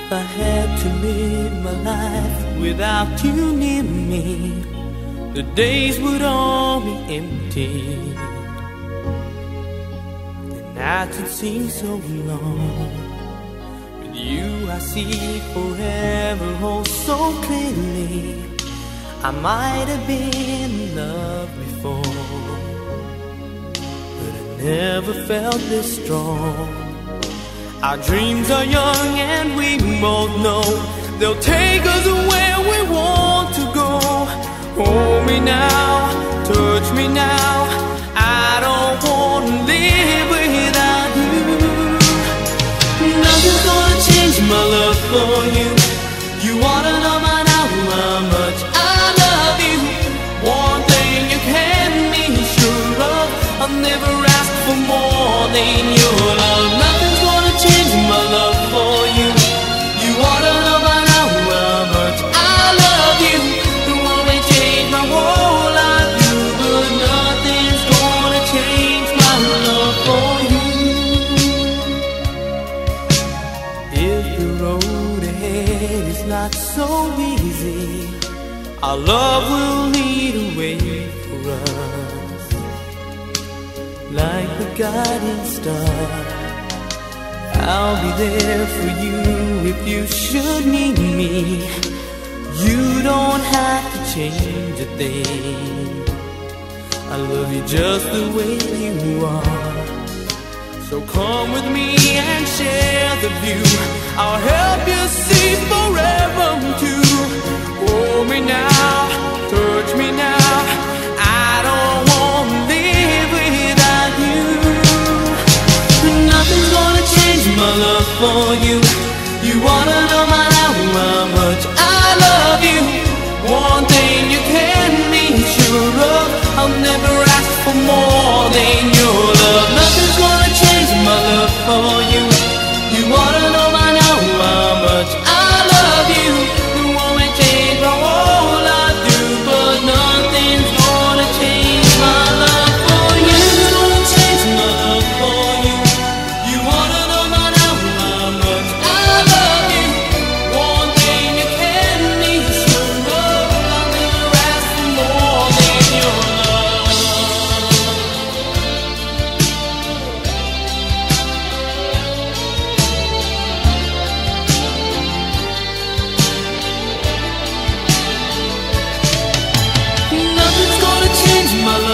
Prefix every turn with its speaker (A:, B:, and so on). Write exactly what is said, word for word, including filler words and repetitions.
A: If I had to live my life without you near me, the days would all be empty. The nights would seem so long. With you I see forever oh so clearly. I might have been in love before, but I never felt this strong. Our dreams are young and we both know they'll take us where we want to go. Hold me now, touch me now, I don't want to live without you. Nothing's gonna change my love for you. You wanna know by now how much I love you. One thing you can be sure of, I'll never ask for more than your love. Nothing's gonna change my love for you. You wanna know by now how much I love you. The one may change my whole life, you, but nothing's gonna change my love for you. If the road ahead is not so easy, our love will lead a way for us, like the guiding star. I'll be there for you if you should need me. You don't have to change a thing. I love you just the way you are. So come with me and share the view. I'll help you see forever too. Hold me now, touch me now, I don't want to live without you. Nothing's gonna change my love for you. You wanna know by now how much I love you. One thing you can be sure of, I'll never ask for more than your love. Nothing's gonna change my love for you. You wanna know by now how much I love you. You won't change my whole life through, but nothing's gonna change my love for you. Nothing's gonna change my love for you. You wanna know by now how much I love you. One thing you can be sure of, I'll never ask for more than your love. Nothing's gonna change my